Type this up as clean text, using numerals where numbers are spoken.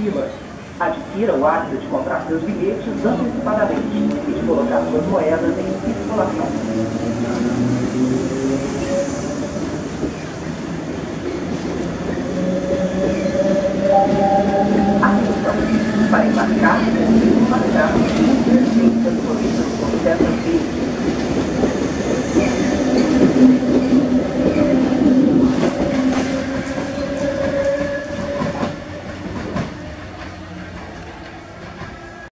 fila. Adquira o hábito de comprar seus bilhetes antecipadamente e de colocar suas moedas em circulação.